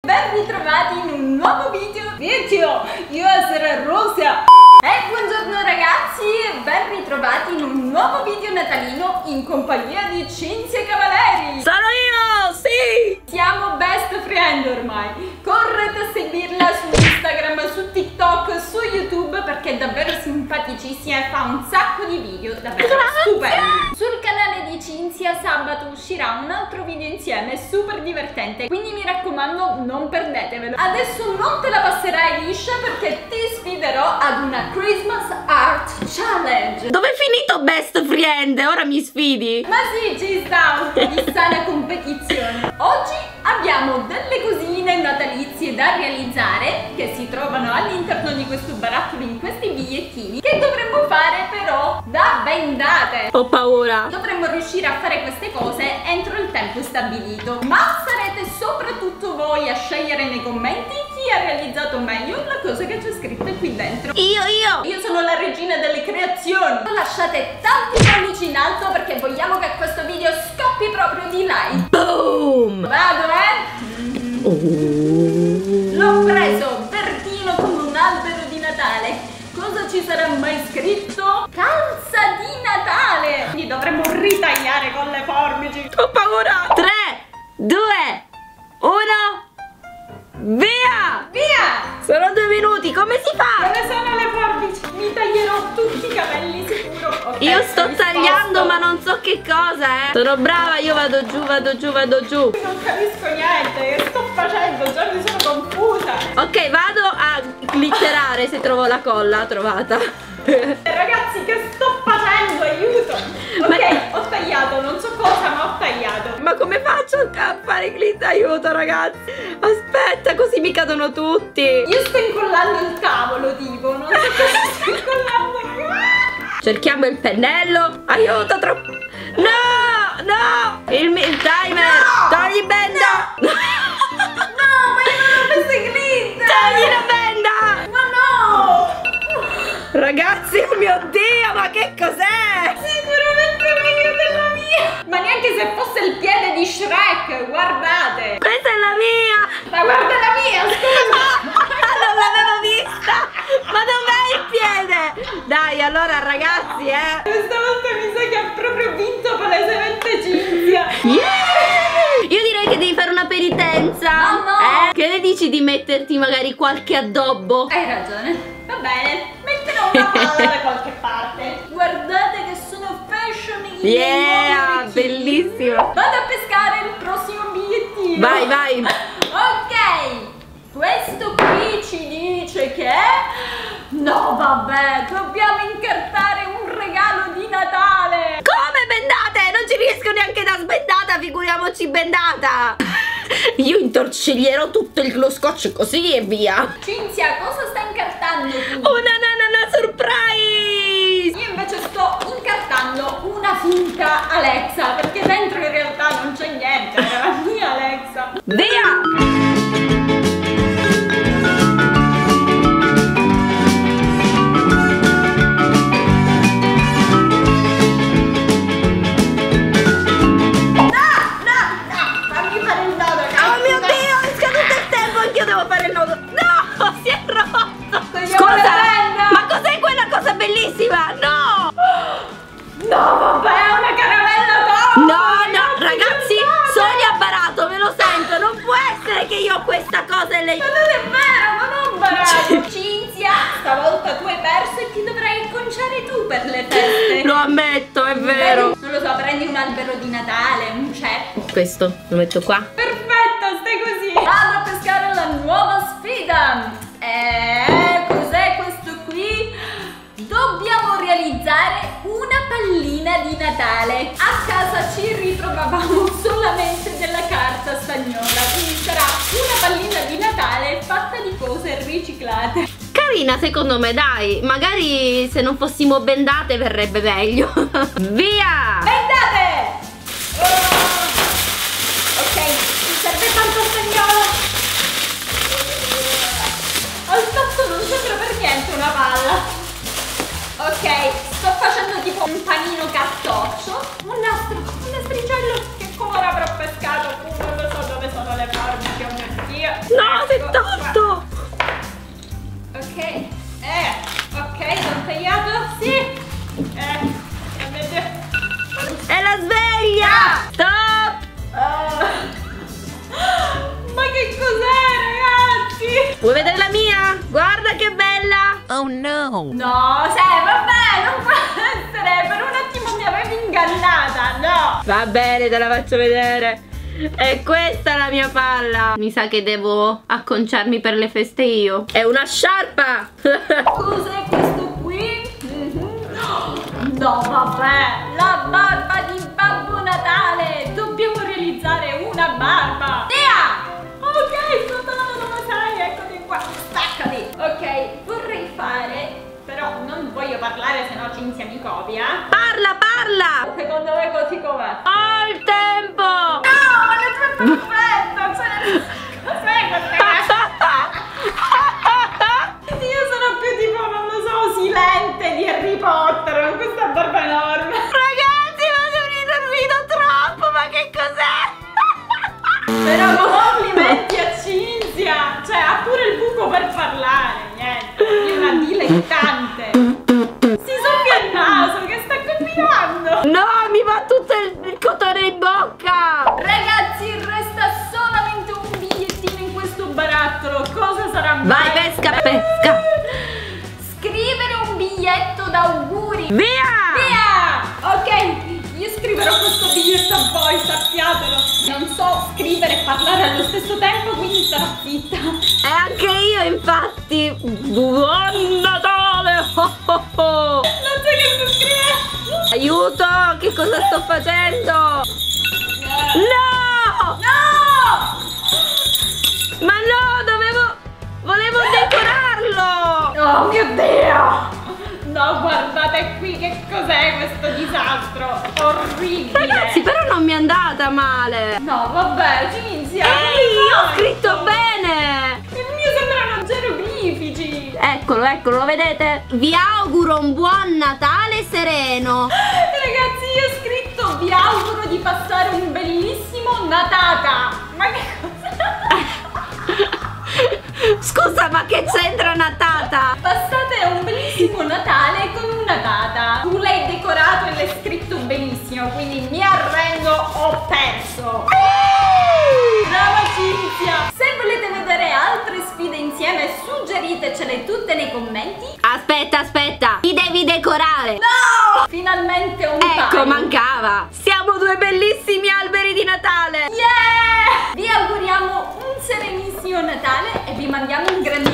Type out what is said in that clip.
Ben ritrovati in un nuovo video. Io essere Rosa. E buongiorno ragazzi, ben ritrovati in un nuovo video natalino in compagnia di Cinzia Cavaleri. Sono io, sì! Siamo best friend ormai. Correte a seguirla su Instagram, su TikTok, su YouTube perché è davvero simpaticissima e fa un sacco di video davvero stupendi. Sul canale di Cinzia sabato uscirà un altro video insieme super divertente, quindi mi raccomando non perdetevelo. Adesso non te la passerai liscia perché ti sfiderò ad una Christmas Art Challenge. Dove è finito best friend? Ora mi sfidi? Ma sì, ci sta un po' di sana competizione. Oggi abbiamo delle cosine natalizie da realizzare che si trovano all'interno di questo barattolo in questi bigliettini che dovremmo fare però da bendate. Ho paura. Dovremmo riuscire a fare queste cose entro il tempo stabilito, ma sarete soprattutto voi a scegliere nei commenti chi ha realizzato meglio la cosa che c'è scritta qui dentro. Io sono la regina delle creazioni. Lasciate tanti pollici in alto perché vogliamo che questo video scoppi proprio di like. Boom! Vado, L'ho preso verdino come un albero di Natale. Cosa ci sarà mai scritto? Calza di Natale. Quindi dovremmo ritagliare con le forbici. Ho paura. 3, 2, 1. Via! Via! Sono 2 minuti, come si fa? Dove sono le forbici? Mi taglierò tutti i capelli sicuro. Okay, Io sto tagliando ma non so che cosa, Sono brava, io vado giù, vado giù, vado giù. Non capisco niente, che sto facendo? Già mi sono confusa. Ok, vado a glitterare se trovo la colla, trovata. Ragazzi, che sto facendo? Aiuto! Ok, ho tagliato, non so cosa, ma ho tagliato. Ma come faccio a fare glitter? Aiuto ragazzi. Aspetta, così mi cadono tutti. Io sto incollando il tavolo, tipo, non so cosa sto incollando. Cerchiamo il pennello. Aiuto, troppo. No, no. Il timer. No! Togli benda. No, ma io non ho messo i glitter. Togli la benda. Ma no. Ragazzi, oh mio Dio, ma che cos'è? Sicuramente meglio della mia. Ma neanche se fosse il piede di Shrek, guardate. Questa è la mia. Ma guarda la mia, scusa. Non l'avevo vista. Ma dov'è il piede? Dai, allora ragazzi, Questa volta mi sa che ha proprio vinto palesemente Cinzia. Io direi che devi fare una penitenza. No. Che ne dici di metterti magari qualche addobbo? Hai ragione. Va bene, metterò una palla da qualche parte. Guardate che sono fashion in Yeah, bellissimo. Vado a pescare il prossimo bigliettino. Vai, vai. Ok, questo qui ci dice che no, vabbè, dobbiamo incartare un regalo di Natale. Come bendate? Non ci riesco neanche da sbendata, figuriamoci bendata. Io intorciglierò tutto lo scotch così e via. Cinzia, cosa sta incartando tu? Una surprise. Io invece sto incartando una finta Alexa, perché dentro in realtà non c'è niente, è la mia Alexa. Via. Bellissima, no! No, vabbè, è una caramella d'oro! No, ragazzi, Sonia barato, me lo sento, non può essere che io ho questa cosa e lei... Ma non è vero, ma non barato! Cinzia, stavolta tu hai perso e ti dovrai acconciare tu per le feste. Lo ammetto, è vero. Non lo so, prendi un albero di Natale, un ceppo. Questo lo metto qua. Perfetto, stai così. Vado a pescare la nuova sfida. Cos'è questo qui? Dobbiamo realizzare una pallina di Natale. A casa ci ritrovavamo solamente della carta stagnola, quindi sarà una pallina di Natale fatta di cose riciclate. Carina secondo me, dai. Magari se non fossimo bendate verrebbe meglio. Via! Bendate! Ok, mi serve tanto stagnolo. Al fatto non sembra per niente una palla. Ok, sto facendo tipo un panino cartoccio. Un nastricello che come avrò pescato. Non lo so dove sono le forbici, oh mio Dio. No! 38. Ok, ok, sono tagliato, sì. È la sveglia. Stop. Ma che cos'è, ragazzi? Vuoi vedere la mia? Guarda che bella. Oh no! No, vabbè, non può essere. Per un attimo mi avevi ingannata, no. Va bene, te la faccio vedere. E questa è la mia palla. Mi sa che devo acconciarmi per le feste io. È una sciarpa. Cos'è questo qui? No, vabbè, la barba di Babbo Natale. Dobbiamo realizzare una barba. Tia! Ok, Totò, dove sei? Eccoti qua, staccati. Ok, vorrei fare, però non voglio parlare, sennò Cinzia mi copia. Parla, parla. Secondo me così com'è? Ho il tempo. No, ma è perfetto. Cos'è questa? Io sono più tipo, non lo so, Silente di Harry Potter con questa barba enorme. Ragazzi, ma sono dormito troppo, ma che cos'è? Però complimenti a Cinzia. Cioè, ha pure il buco per parlare. Niente, è una dilettante. Si soffia il naso, che sta combinando? No, mi va tutto il cotone in bocca. Ragazzi, resta solamente un bigliettino in questo barattolo. Cosa sarà? Vai, pesca, pesca. Scrivere un biglietto d'auguri. Via. Via! Ok, io scriverò questo biglietto a voi, sappiatelo. Non so scrivere e parlare allo stesso tempo, quindi starò zitta. E anche io, infatti. Buon Natale. Oh, oh, oh. Non so che sto scrivendo. Aiuto, che cosa sto facendo? No! No! Ma no, volevo decorarlo. Oh mio Dio! No, guardate qui, che cos'è questo disastro? Orribile! Ragazzi, però non mi è andata male. No, vabbè, Cinzia! Ehi, ho scritto bene. Il mio sembrano geroglifici! Eccolo, lo vedete? Vi auguro un buon Natale sereno. Ragazzi, io ho scritto vi auguro di passare un bellissimo Natata! Ma che cos'è? Scusa, ma che c'entra Natata? Passate un bellissimo Natale con una data. Tu l'hai decorato e l'hai scritto benissimo, quindi mi arrendo, ho perso. Brava Cinzia! Se volete vedere altre sfide insieme, suggeritecele tutte nei commenti. Aspetta, ti devi decorare. No! Finalmente un Ecco, paio. mancava. Siamo due bellissimi alberi di Natale. Yeah! Vi auguriamo un serenissimo Natale e vi mandiamo un grande